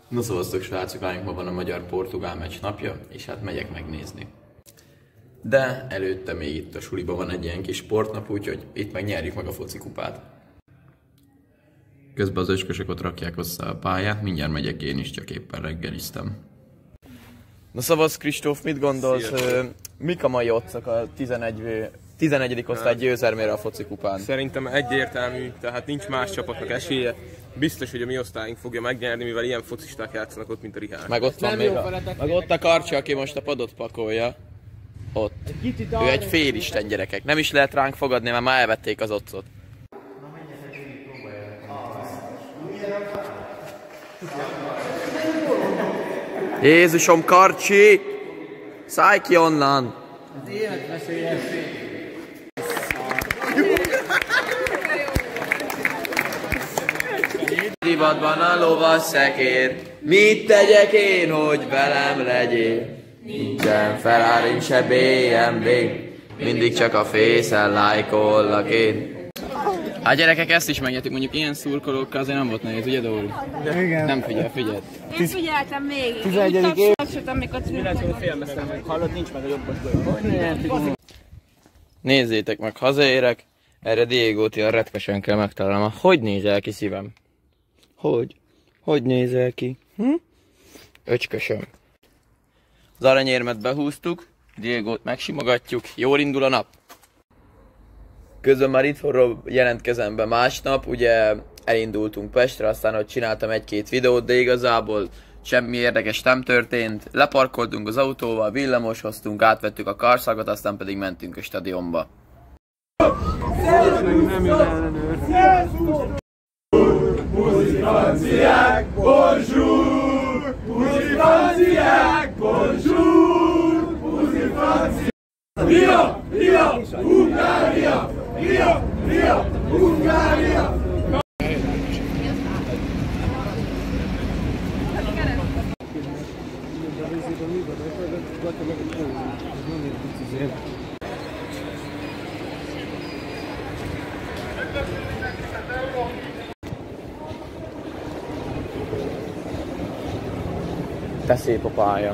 No szavaztok srácok, lányok, ma van a magyar-portugál meccs napja, és hát megyek megnézni. De előtte még itt a suliban van egy ilyen kis sportnap, úgyhogy itt megnyerjük meg a focikupát. Közben az öcskösök ott rakják össze a pályát, mindjárt megyek én is, csak éppen reggeliztem. Na szavasz Kristóf, mit gondolsz, mik a mai otcok a 11. osztály győzelmére a focikupán? Szerintem egyértelmű, tehát nincs más csapatnak esélye. Biztos, hogy a mi osztályunk fogja megnyerni, mivel ilyen focisták játszanak ott, mint a Rihár. Meg ott van még meg ott a Karcsi, aki most a padot pakolja. Ott. Ő egy félisten, gyerekek. Nem is lehet ránk fogadni, mert már elvették az otcot. Jézusom, Karcsi! Szállj ki onnan! Az életveszélyes. Divatban a lovas szekér, mit tegyek én, hogy velem legyél? Nincsen Ferrari, se BMW, mindig csak a Face-en lájkollak én. Hát gyerekek, ezt is megnyertük, mondjuk ilyen szurkolókkal azért nem volt nehéz, ugye Dóri? Igen. Nem figyeld. Én figyeltem végig. 11. év. Amikor Félmeztem, hallott, nincs meg a jobbos golyó. Nézzétek meg, hazaérek, erre Diegót ilyen retkesen kell megtalálnom. Hogy nézel ki, szívem? Hogy nézel ki? Öcskösöm. Az aranyérmet behúztuk, Diegót megsimogatjuk, jól indul a nap. Közben már itthonról jelentkezem be másnap, ugye elindultunk Pestre, aztán ott csináltam egy-két videót, de igazából semmi érdekes nem történt. Leparkoltunk az autóval, villamos hoztunk, átvettük a karszagot, aztán pedig mentünk a stadionba. Franciák, bonjour! Puzi franciák, bonjour! Puzi franciák! Ria! Ria! Hungária! Ria! Ria! Hungária! De szép a pálya.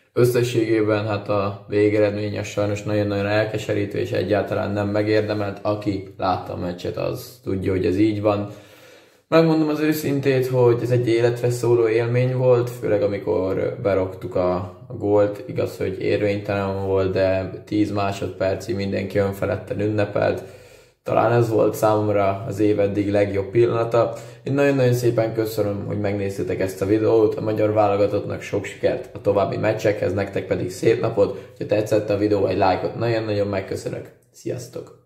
Összességében hát a végeredmény az sajnos nagyon-nagyon elkeserítő és egyáltalán nem megérdemelt. Aki látta a meccset, az tudja, hogy ez így van. Megmondom az őszintét, hogy ez egy életre szóló élmény volt, főleg amikor berogtuk a gólt. Igaz, hogy érvénytelen volt, de 10 másodpercig mindenki önfeledten ünnepelt. Talán ez volt számomra az év eddig legjobb pillanata. Én nagyon-nagyon szépen köszönöm, hogy megnéztétek ezt a videót. A magyar válogatottnak sok sikert a további meccsekhez, nektek pedig szép napot. Ha tetszett a videó, egy lájkot nagyon-nagyon megköszönök. Sziasztok!